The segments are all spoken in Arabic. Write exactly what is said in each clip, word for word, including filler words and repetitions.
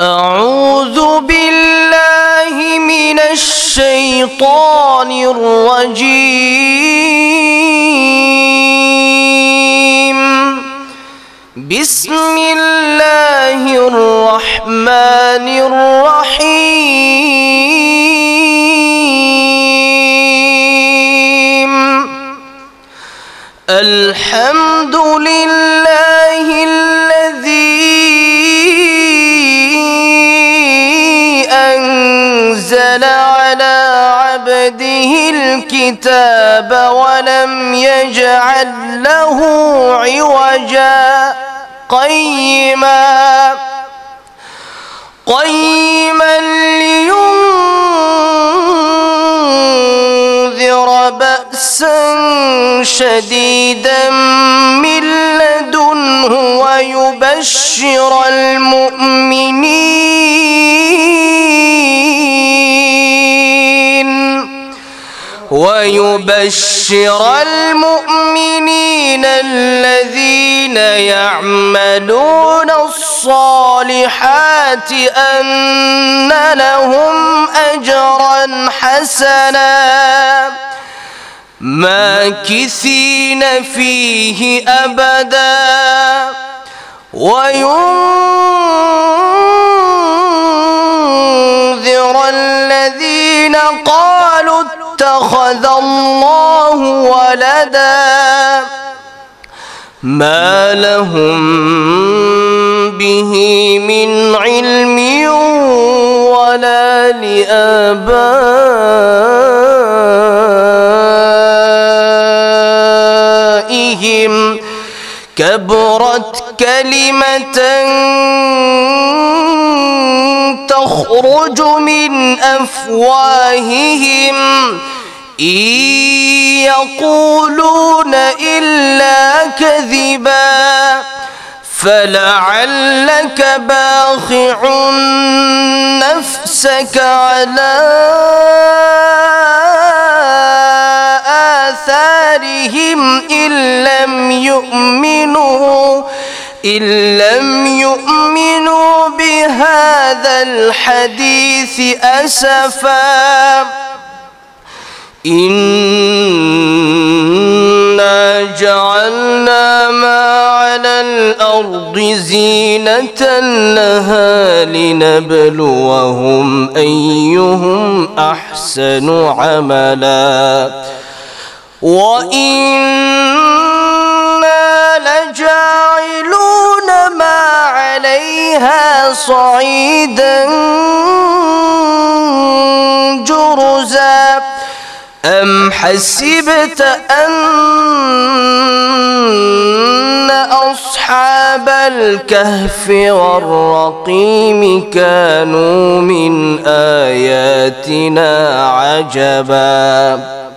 أعوذ بالله من الشيطان الرجيم. بسم الله الرحمن الرحيم. الحمد لله الذي أنزل على عبده الكتاب ولم يجعل له عوجا قيما قيما لينذر بأسا شديدا من لدنه ويبشر المؤمنين ويبشر المؤمنين الذين يعملون الصالحات أن لهم أجرا حسنا ماكثين فيه أبدا وينذر الذين قالوا اتخذ الله ولدا ما لهم به من علم ولا لآبائهم كبرت كلمة تخرج من أفواههم إن يقولون إلا كذبا فلعلك باخع نفسك على آثارهم إن لم يؤمنوا إن لم يؤمنوا بهذا الحديث أسفا إنا جعلنا ما على الأرض زينة لها لنبلوهم أيهم أحسن عملا وإنا لجاعلون ما عليها صعيدا جرزا أم حسبت أن أصحاب الكهف والرقيم كانوا من آياتنا عجبا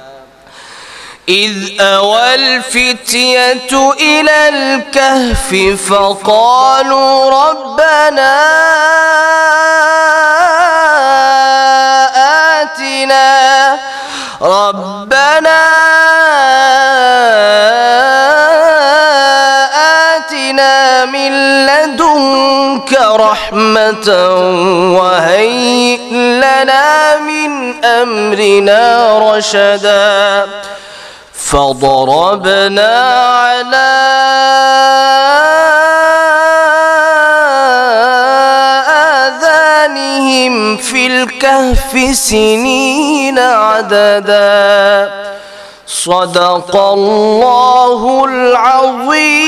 إذ أوى الفتية إلى الكهف فقالوا ربنا آتنا ربنا آتنا من لدنك رحمة وهيئ لنا من أمرنا رشدا فضربنا على آذانهم في الكهف سنين عددا صدق الله العظيم.